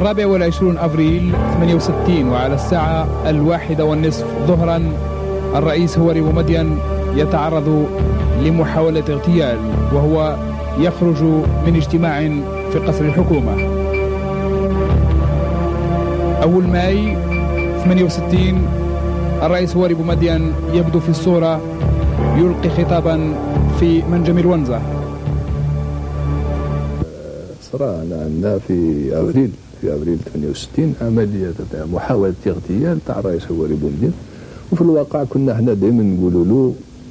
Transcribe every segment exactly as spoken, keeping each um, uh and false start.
الرابع والعشرون أبريل ثمانية وستين وعلى الساعة الواحدة والنصف ظهرا الرئيس هوري بومدين يتعرض لمحاولة اغتيال وهو يخرج من اجتماع في قصر الحكومة. أول ماي ثمانية وستين الرئيس هوري بومدين يبدو في الصورة يلقي خطابا في منجم الونزة. صراحة عندنا في أبريل في أبريل ثمانية وستين عملية محاولة اغتيال تاع الرئيس هوري بومدين، وفي الواقع كنا احنا دائما نقولوا له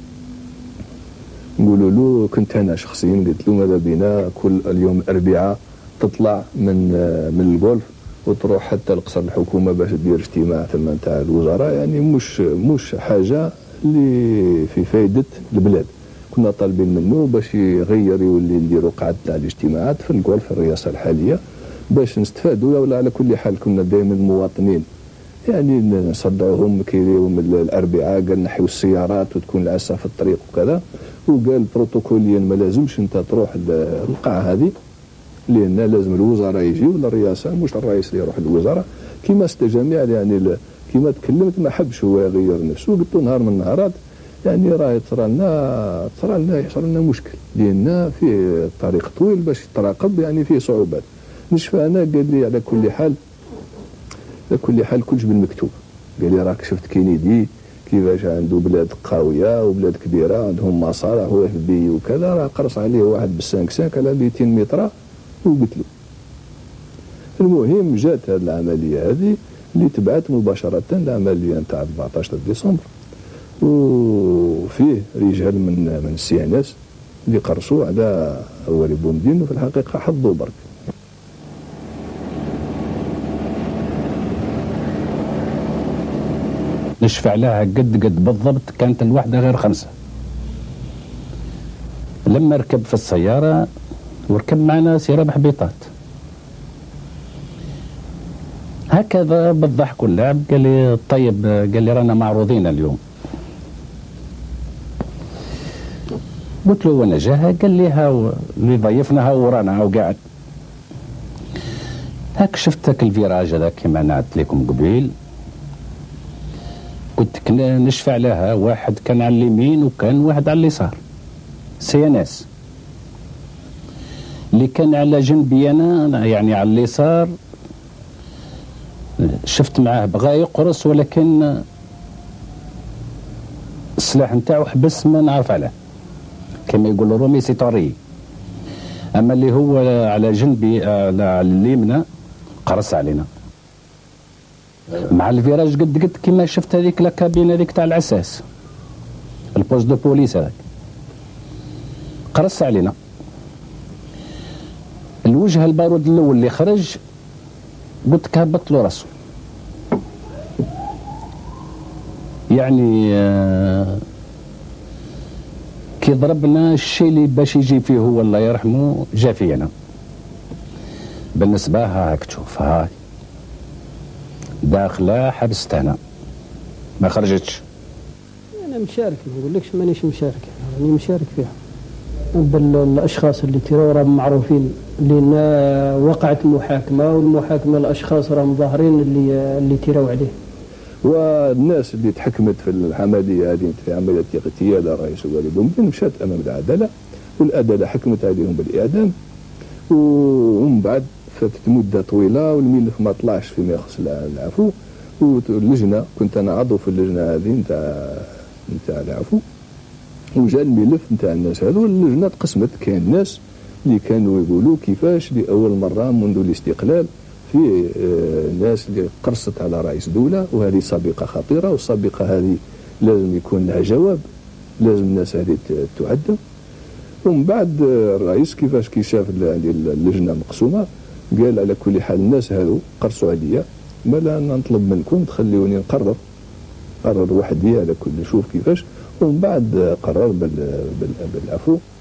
نقولوا له كنت انا شخصيا قلت له ماذا بينا كل اليوم الاربعاء تطلع من من الجولف وتروح حتى لقصر الحكومه باش دير اجتماع ثم تاع الوزراء، يعني مش مش حاجه اللي في فائده البلاد. كنا طالبين منه باش يغير يولي نديروا قاعده تاع الاجتماعات في الجولف في الرئاسه الحاليه باش نستفادوا، ولا على كل حال كنا دائما مواطنين يعني نصدعوهم كيديروا الاربعاء قال نحيوا السيارات وتكون العسه في الطريق وكذا، وقال بروتوكوليا ما لازمش انت تروح القاعه هذه لان لازم الوزراء يجيو ولا الرئاسه مش الرئيس اللي يروح للوزراء. كيما استجمع يعني كيما تكلمت ما حبش هو يغير نفسه، قلت له نهار من النهارات يعني راه صرا لنا صرا لنا يحصل لنا مشكل لان في طريق طويل باش يتراقب يعني فيه صعوبات. نشفى انا قال لي على كل حال على كل حال كلش بالمكتوب، قال لي راك شفت كينيدي كيفاش عنده بلاد قويه وبلاد كبيره عندهم مصالح و اف بي وكذا، راه قرص عليه واحد بالسانك سانك على مئتين متر وقلت له. المهم جات هذه العمليه هذه اللي تبعت مباشره العمليه نتاع أربعطاش ديسمبر، وفيه رجال من من السي ان اس اللي قرصوا على هوري بومدين، وفي الحقيقه حظوا برك. نشفع لها قد قد بالضبط، كانت الوحدة غير خمسة. لما ركب في السيارة وركب معنا سي رابح بيطات هكذا بالضحك واللعب، قال لي طيب، قال لي رانا معروضين اليوم. قلت له وانا جاها؟ قال لي هاو اللي ضيفنا هاو ورانا هاو قاعد. هاك شفتك الفيراج هذا كيما نعت لكم قبيل، كنت كنا نشفع لها واحد كان على اليمين وكان واحد على اليسار سي ان اس. اللي كان على جنبي انا يعني على اليسار شفت معاه بغى يقرص ولكن السلاح نتاعو حبس ما نعرف عليه كما يقولوا رومي سيطوري. اما اللي هو على جنبي على اليمنى قرص علينا مع الفيراج قد قد كما شفت هذيك الكابينه هذيك تاع العساس البوست دو بوليس هذاك قرص علينا. الوجه البارود الاول اللي خرج قلت كهبط له راسه، يعني آه كي ضربنا الشيء اللي باش يجي فيه هو الله يرحمه جا فينا. بالنسبه هاك تشوف هاي داخله حبست هنا ما خرجتش. انا مشارك، ما نقولكش مانيش مشارك، راني مشارك فيها بالاشخاص اللي تيراو راهم معروفين، لان وقعت محاكمه والمحاكمه الاشخاص راهم ظاهرين اللي اللي تيراو عليه. والناس اللي تحكمت في العمليه هذه في عمليه اغتيال الرئيس هوري بومدين مشات امام العداله، والعداله حكمت عليهم بالاعدام، ومن بعد فاتت مده طويله والملف ما طلعش فيما يخص العفو. واللجنه كنت انا عضو في اللجنه هذه نتاع نتاع العفو، وجا الملف نتاع الناس هذو، اللجنه تقسمت. كاين ناس اللي كانوا يقولوا كيفاش لاول مره منذ الاستقلال في ناس اللي قرصت على رئيس دوله، وهذه سابقه خطيره، والسابقه هذه لازم يكون لها جواب، لازم الناس هذه تعدم. ومن بعد الرئيس كيفاش كي شاف اللجنه مقسومه قال على كل حال الناس هذو قرصوا عليا، بلا نطلب منكم تخليوني نقرر قرر وحدي على كل، شوف كيفاش. ومن بعد قرر بالعفو.